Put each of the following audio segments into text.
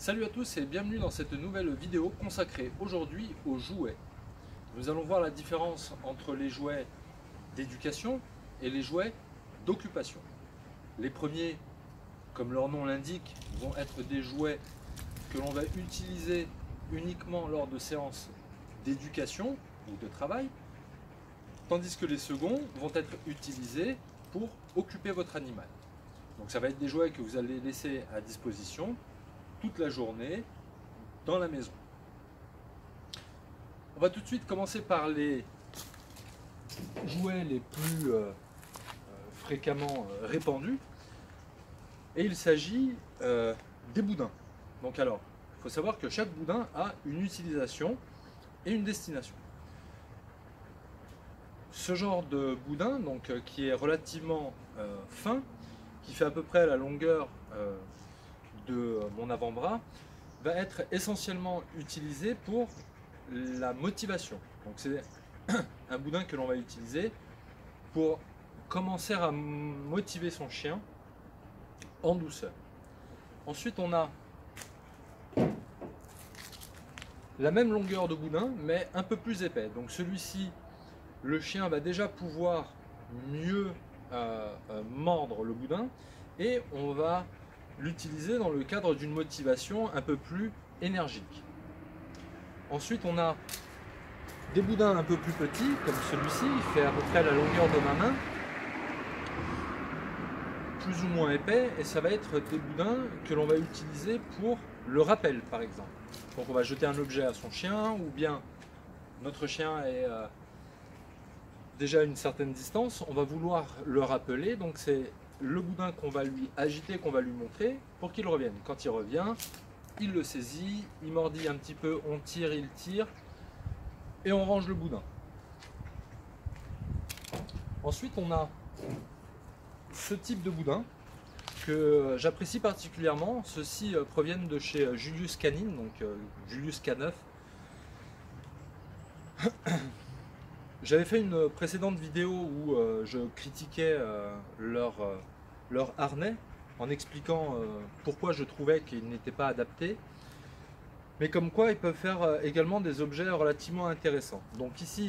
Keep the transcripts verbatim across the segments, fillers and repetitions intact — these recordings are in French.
Salut à tous et bienvenue dans cette nouvelle vidéo consacrée aujourd'hui aux jouets. Nous allons voir la différence entre les jouets d'éducation et les jouets d'occupation. Les premiers, comme leur nom l'indique, vont être des jouets que l'on va utiliser uniquement lors de séances d'éducation ou de travail, tandis que les seconds vont être utilisés pour occuper votre animal. Donc ça va être des jouets que vous allez laisser à disposition toute la journée dans la maison. On va tout de suite commencer par les jouets les plus euh, fréquemment euh, répandus. Et il s'agit euh, des boudins. Donc alors, il faut savoir que chaque boudin a une utilisation et une destination. Ce genre de boudin, donc, euh, qui est relativement euh, fin, qui fait à peu près la longueur euh, de mon avant-bras, va être essentiellement utilisé pour la motivation. Donc c'est un boudin que l'on va utiliser pour commencer à motiver son chien en douceur. Ensuite on a la même longueur de boudin mais un peu plus épais. Donc celui-ci, le chien va déjà pouvoir mieux euh, euh, mordre le boudin et on va l'utiliser dans le cadre d'une motivation un peu plus énergique. Ensuite on a des boudins un peu plus petits comme celui-ci, il fait à peu près la longueur de ma main, plus ou moins épais, et ça va être des boudins que l'on va utiliser pour le rappel par exemple. Donc on va jeter un objet à son chien, ou bien notre chien est euh, déjà à une certaine distance, on va vouloir le rappeler, donc c'est le boudin qu'on va lui agiter, qu'on va lui montrer pour qu'il revienne. Quand il revient, il le saisit, il mordit un petit peu, on tire, il tire et on range le boudin. Ensuite on a ce type de boudin que j'apprécie particulièrement. Ceux-ci proviennent de chez Julius Canine, donc Julius K neuf. J'avais fait une précédente vidéo où euh, je critiquais euh, leur, euh, leur harnais en expliquant euh, pourquoi je trouvais qu'ils n'étaient pas adaptés, mais comme quoi ils peuvent faire euh, également des objets relativement intéressants. Donc ici,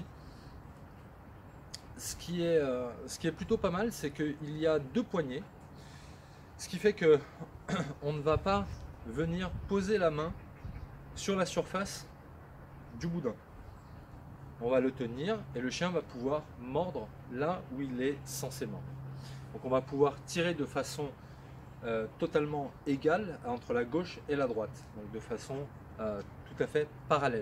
ce qui est, euh, ce qui est plutôt pas mal, c'est qu'il y a deux poignées, ce qui fait que on ne va pas venir poser la main sur la surface du boudin. On va le tenir et le chien va pouvoir mordre là où il est censé mordre. Donc on va pouvoir tirer de façon euh, totalement égale entre la gauche et la droite, donc de façon euh, tout à fait parallèle.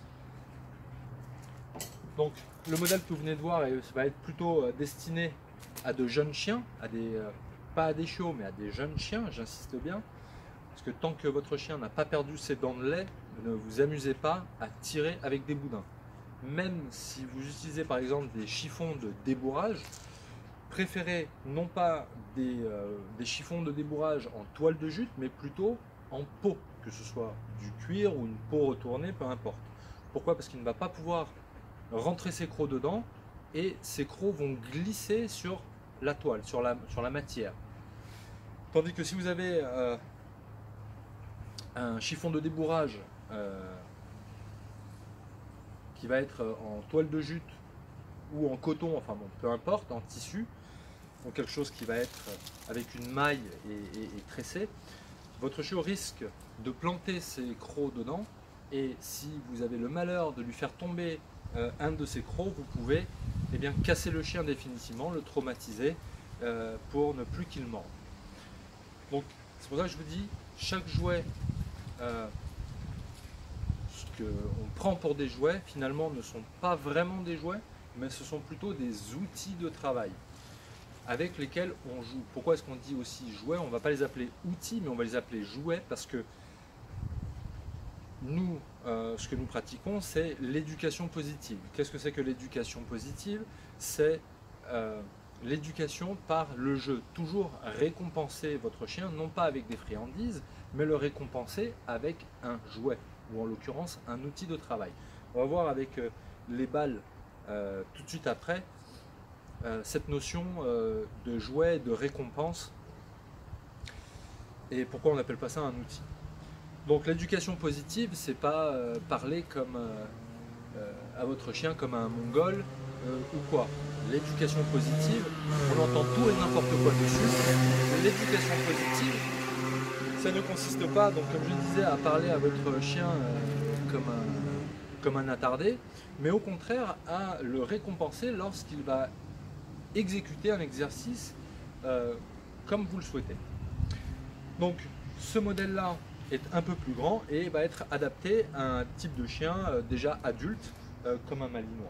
Donc le modèle que vous venez de voir va être plutôt euh, destiné à de jeunes chiens, à des, euh, pas à des chiots mais à des jeunes chiens, j'insiste bien, parce que tant que votre chien n'a pas perdu ses dents de lait, ne vous amusez pas à tirer avec des boudins. Même si vous utilisez par exemple des chiffons de débourrage, préférez non pas des, euh, des chiffons de débourrage en toile de jute, mais plutôt en peau, que ce soit du cuir ou une peau retournée, peu importe. Pourquoi? Parce qu'il ne va pas pouvoir rentrer ses crocs dedans et ses crocs vont glisser sur la toile, sur la, sur la matière. Tandis que si vous avez euh, un chiffon de débourrage euh, qui va être en toile de jute ou en coton, enfin bon, peu importe, en tissu, donc quelque chose qui va être avec une maille et, et, et tressé, votre chiot risque de planter ses crocs dedans, et si vous avez le malheur de lui faire tomber euh, un de ses crocs, vous pouvez eh bien, casser le chien définitivement, le traumatiser euh, pour ne plus qu'il morde. Donc c'est pour ça que je vous dis, chaque jouet euh, qu'on prend pour des jouets, finalement ne sont pas vraiment des jouets, mais ce sont plutôt des outils de travail avec lesquels on joue. Pourquoi est-ce qu'on dit aussi jouets? On ne va pas les appeler outils, mais on va les appeler jouets parce que nous, euh, ce que nous pratiquons, c'est l'éducation positive. Qu'est-ce que c'est que l'éducation positive? C'est euh, l'éducation par le jeu. Toujours récompenser votre chien, non pas avec des friandises, mais le récompenser avec un jouet, ou en l'occurrence un outil de travail. On va voir avec euh, les balles euh, tout de suite après euh, cette notion euh, de jouet, de récompense, et pourquoi on n'appelle pas ça un outil. Donc l'éducation positive, c'est pas euh, parler comme euh, euh, à votre chien comme un mongol euh, ou quoi. L'éducation positive, on entend tout et n'importe quoi dessus. L'éducation positive, ça ne consiste pas, donc comme je disais, à parler à votre chien euh, comme, un, comme un attardé, mais au contraire à le récompenser lorsqu'il va exécuter un exercice euh, comme vous le souhaitez. Donc ce modèle-là est un peu plus grand et va être adapté à un type de chien euh, déjà adulte euh, comme un malinois.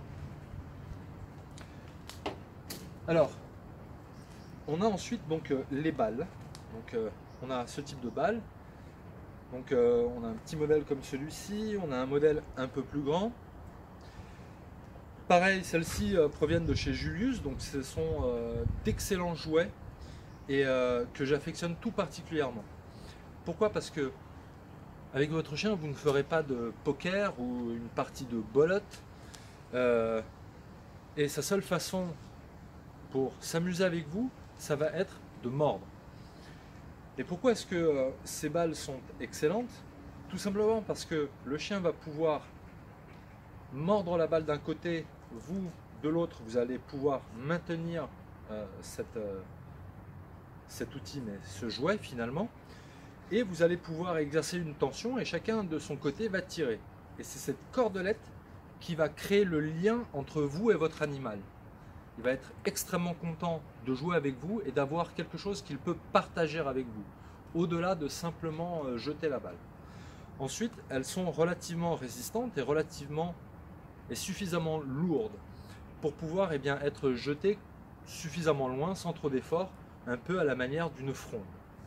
Alors, on a ensuite donc euh, les balles. Donc euh, on a ce type de balle. Donc euh, on a un petit modèle comme celui-ci, on a un modèle un peu plus grand. Pareil, celles-ci euh, proviennent de chez Julius, donc ce sont euh, d'excellents jouets et euh, que j'affectionne tout particulièrement. Pourquoi? Parce que avec votre chien, vous ne ferez pas de poker ou une partie de bolotte. Euh, et sa seule façon pour s'amuser avec vous, ça va être de mordre. Et pourquoi est-ce que euh, ces balles sont excellentes? Tout simplement parce que le chien va pouvoir mordre la balle d'un côté, vous de l'autre, vous allez pouvoir maintenir euh, cette, euh, cet outil, mais ce jouet finalement, et vous allez pouvoir exercer une tension et chacun de son côté va tirer. Et c'est cette cordelette qui va créer le lien entre vous et votre animal. Il va être extrêmement content de jouer avec vous et d'avoir quelque chose qu'il peut partager avec vous, au-delà de simplement euh, jeter la balle. Ensuite, elles sont relativement résistantes et relativement et suffisamment lourdes pour pouvoir eh bien, être jetées suffisamment loin sans trop d'efforts, un peu à la manière d'une fronde.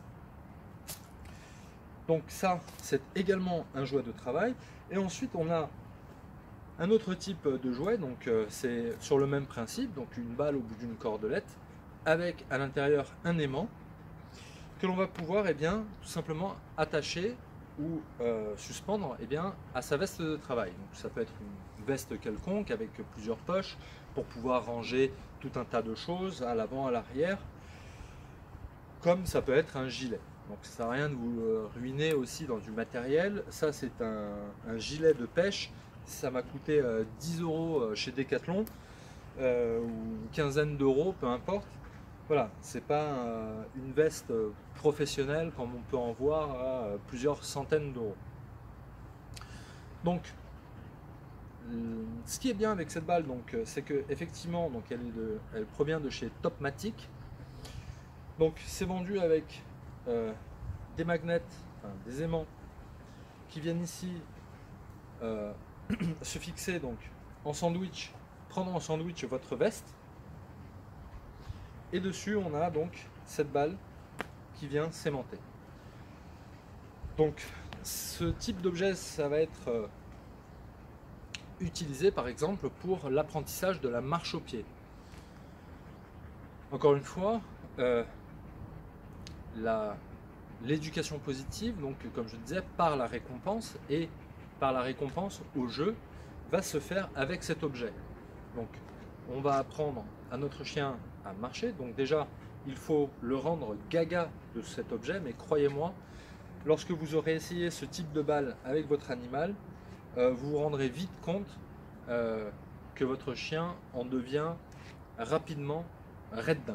Donc ça, c'est également un jouet de travail. Et ensuite, on a un autre type de jouet, donc euh, c'est sur le même principe, donc une balle au bout d'une cordelette, avec à l'intérieur un aimant, que l'on va pouvoir eh bien, tout simplement attacher ou euh, suspendre eh bien, à sa veste de travail. Donc, ça peut être une veste quelconque avec plusieurs poches pour pouvoir ranger tout un tas de choses à l'avant, à l'arrière, comme ça peut être un gilet. Donc ça ne sert à rien de vous ruiner aussi dans du matériel. Ça c'est un, un gilet de pêche, ça m'a coûté euh, dix euros chez Decathlon, euh, ou une quinzaine d'euros, peu importe. Voilà, c'est pas euh, une veste professionnelle comme on peut en voir à euh, plusieurs centaines d'euros. Donc, euh, ce qui est bien avec cette balle, c'est que effectivement, donc elle, est de, elle provient de chez Topmatic. Donc, c'est vendu avec euh, des magnets, enfin, des aimants qui viennent ici euh, se fixer donc en sandwich, prendre en sandwich votre veste. Et dessus, on a donc cette balle qui vient s'aimanter. Donc, ce type d'objet, ça va être euh, utilisé par exemple pour l'apprentissage de la marche au pied. Encore une fois, euh, l'éducation positive, donc comme je disais, par la récompense et par la récompense au jeu, va se faire avec cet objet. Donc, on va apprendre à notre chien à marcher. Donc déjà, il faut le rendre gaga de cet objet, mais croyez-moi, lorsque vous aurez essayé ce type de balle avec votre animal, euh, vous vous rendrez vite compte euh, que votre chien en devient rapidement red dingue.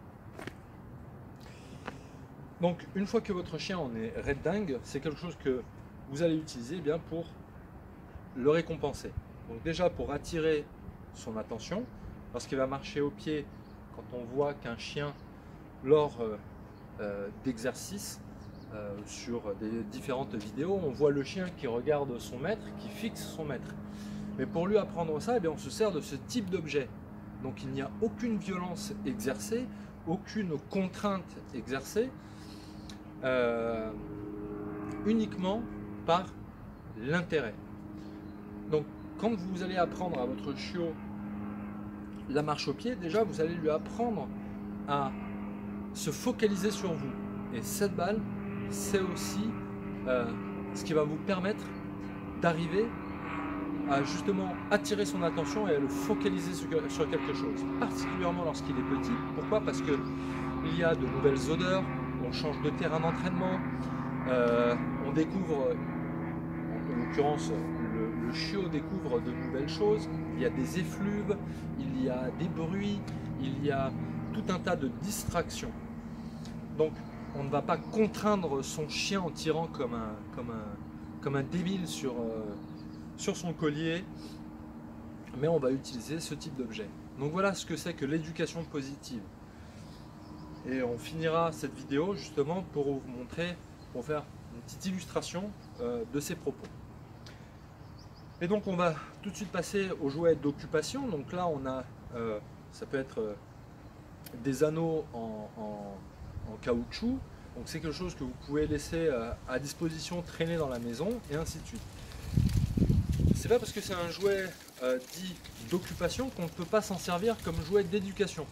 Donc une fois que votre chien en est red dingue, c'est quelque chose que vous allez utiliser eh bien, pour le récompenser. Donc déjà pour attirer son attention, lorsqu'il va marcher au pied, quand on voit qu'un chien, lors euh, euh, d'exercices, euh, sur des différentes vidéos, on voit le chien qui regarde son maître, qui fixe son maître. Mais pour lui apprendre ça, eh bien, on se sert de ce type d'objet. Donc il n'y a aucune violence exercée, aucune contrainte exercée, euh, uniquement par l'intérêt. Donc quand vous allez apprendre à votre chiot la marche au pied, déjà vous allez lui apprendre à se focaliser sur vous. Et cette balle, c'est aussi euh, ce qui va vous permettre d'arriver à justement attirer son attention et à le focaliser sur, sur quelque chose, particulièrement lorsqu'il est petit. Pourquoi? Parce que il y a de nouvelles odeurs, on change de terrain d'entraînement, Euh, on découvre, en l'occurrence, le, le chiot découvre de nouvelles choses. Il y a des effluves, il y a des bruits, il y a tout un tas de distractions. Donc, on ne va pas contraindre son chien en tirant comme un, comme un, comme un débile sur, euh, sur son collier, mais on va utiliser ce type d'objet. Donc voilà ce que c'est que l'éducation positive. Et on finira cette vidéo justement pour vous montrer, pour faire une petite illustration euh, de ces propos. Et donc on va tout de suite passer aux jouets d'occupation. Donc là on a, euh, ça peut être euh, des anneaux en, en, en caoutchouc. Donc c'est quelque chose que vous pouvez laisser euh, à disposition, traîner dans la maison et ainsi de suite. C'est pas parce que c'est un jouet euh, dit d'occupation qu'on ne peut pas s'en servir comme jouet d'éducation.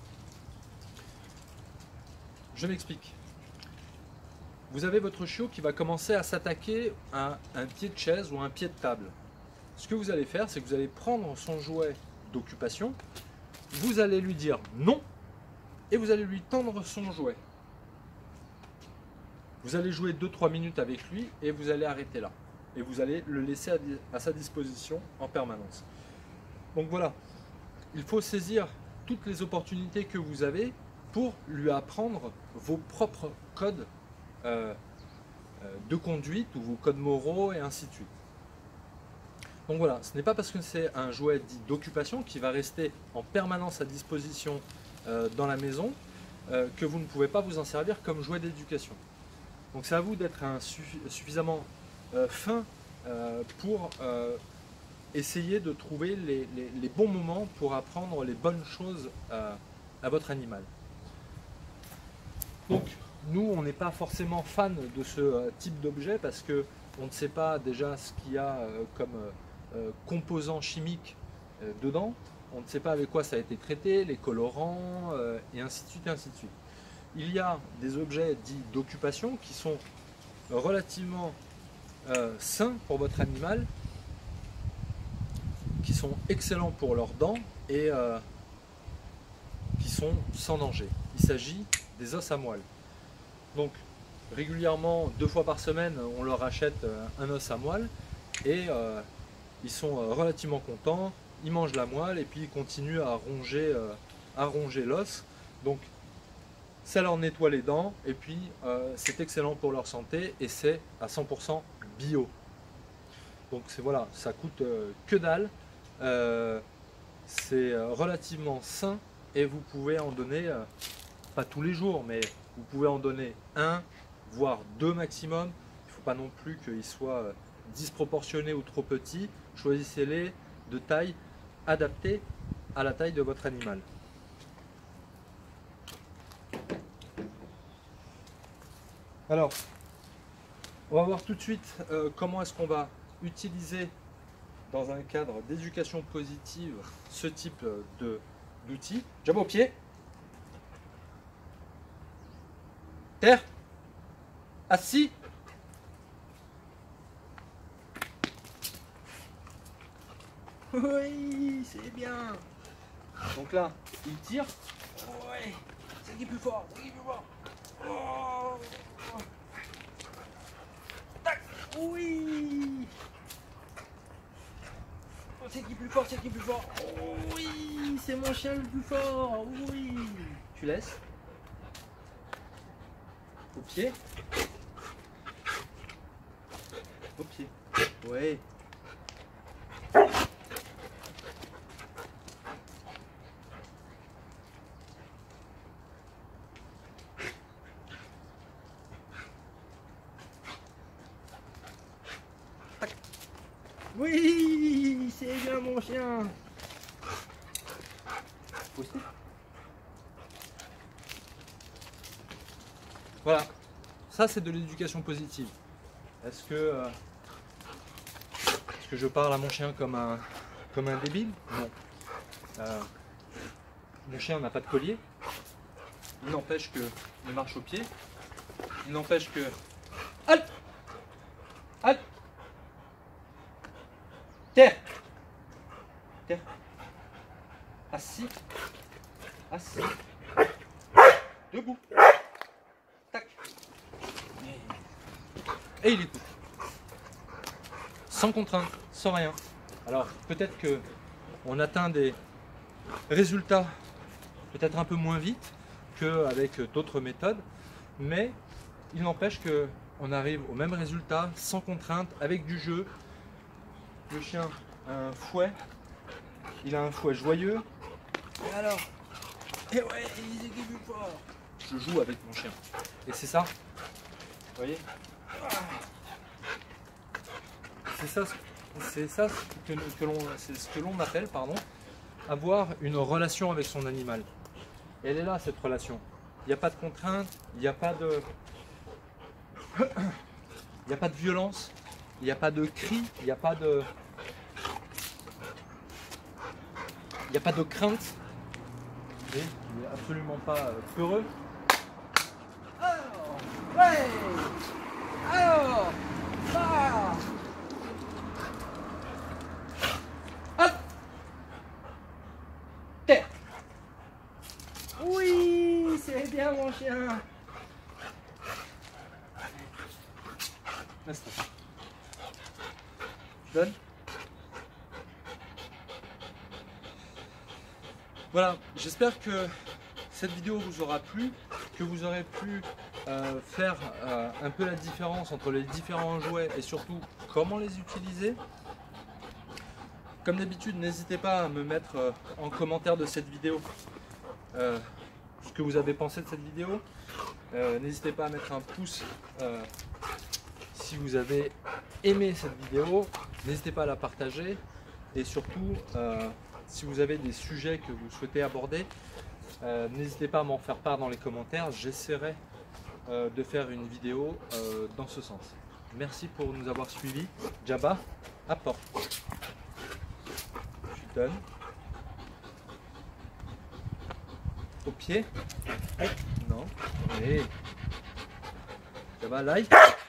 Je m'explique. Vous avez votre chiot qui va commencer à s'attaquer à un pied de chaise ou un pied de table. Ce que vous allez faire, c'est que vous allez prendre son jouet d'occupation, vous allez lui dire non, et vous allez lui tendre son jouet. Vous allez jouer deux trois minutes avec lui et vous allez arrêter là. Et vous allez le laisser à, à sa disposition en permanence. Donc voilà, il faut saisir toutes les opportunités que vous avez pour lui apprendre vos propres codes euh, de conduite ou vos codes moraux et ainsi de suite. Donc voilà, ce n'est pas parce que c'est un jouet dit d'occupation qui va rester en permanence à disposition euh, dans la maison euh, que vous ne pouvez pas vous en servir comme jouet d'éducation. Donc c'est à vous d'être suffisamment euh, fin euh, pour euh, essayer de trouver les, les, les bons moments pour apprendre les bonnes choses à, à votre animal. Donc nous on n'est pas forcément fan de ce euh, type d'objet parce que on ne sait pas déjà ce qu'il y a euh, comme euh, composants chimiques euh, dedans, on ne sait pas avec quoi ça a été traité, les colorants euh, et ainsi de suite et ainsi de suite. Il y a des objets dits d'occupation qui sont relativement euh, sains pour votre animal, qui sont excellents pour leurs dents et euh, qui sont sans danger. Il s'agit des os à moelle. Donc régulièrement, deux fois par semaine, on leur achète un os à moelle et euh, ils sont relativement contents, ils mangent la moelle et puis ils continuent à ronger, euh, à ronger l'os. Donc ça leur nettoie les dents et puis euh, c'est excellent pour leur santé et c'est à cent pour cent bio. Donc c'est voilà, ça coûte euh, que dalle, euh, c'est euh, relativement sain et vous pouvez en donner, euh, pas tous les jours, mais vous pouvez en donner un, voire deux maximum. Il ne faut pas non plus qu'ils soient euh, disproportionnés ou trop petits. Choisissez-les de taille adaptée à la taille de votre animal. Alors, on va voir tout de suite euh, comment est-ce qu'on va utiliser dans un cadre d'éducation positive ce type de d'outils. Jambes au pied. Terre. Assis. Oui, c'est bien. Donc là, il tire. Ouais, c'est qui est plus fort, c'est qui est plus fort. Oh. Tac. Oui. Oh, c'est qui est plus fort, c'est qui est plus fort. Oui, c'est mon chien le plus fort. Oui. Tu laisses. Au pied. Au pied. Ouais. Oui, c'est bien mon chien. Postez. Voilà, ça c'est de l'éducation positive. Est-ce que, euh, est-ce que je parle à mon chien comme un, comme un débile? Non. Euh, mon chien n'a pas de collier. Il n'empêche qu'il marche au pied. Il n'empêche que... Halte! Halte! Terre! Terre! Assis! Assis! Debout! Tac! sans contrainte, sans rien. Alors peut-être que on atteint des résultats peut-être un peu moins vite qu'avec d'autres méthodes, mais il n'empêche que on arrive au même résultat sans contrainte, avec du jeu. Le chien a un fouet, il a un fouet joyeux. Et alors, et ouais, il est plus fort. Je joue avec mon chien. Et c'est ça, vous voyez, c'est ça, c'est ça que, que l'on, c'est ce que l'on appelle, pardon, avoir une relation avec son animal. Et elle est là, cette relation. Il n'y a pas de contrainte, il n'y a pas de, il n'y a pas de violence, il n'y a pas de cris, il n'y a pas de, il n'y a pas de crainte. Il n'est absolument pas peureux. Alors, ouais, alors, ah, hop, terre. Oui, c'est bien mon chien. Laisse-toi. Tu donnes. Voilà, j'espère que cette vidéo vous aura plu, que vous aurez pu euh, faire euh, un peu la différence entre les différents jouets et surtout comment les utiliser. Comme d'habitude, n'hésitez pas à me mettre euh, en commentaire de cette vidéo euh, ce que vous avez pensé de cette vidéo. Euh, n'hésitez pas à mettre un pouce euh, si vous avez aimé cette vidéo. N'hésitez pas à la partager et surtout euh, si vous avez des sujets que vous souhaitez aborder, euh, n'hésitez pas à m'en faire part dans les commentaires. J'essaierai euh, de faire une vidéo euh, dans ce sens. Merci pour nous avoir suivis. Djaba, apporte. Tu donnes. Au pied. Non. Et Djaba, like.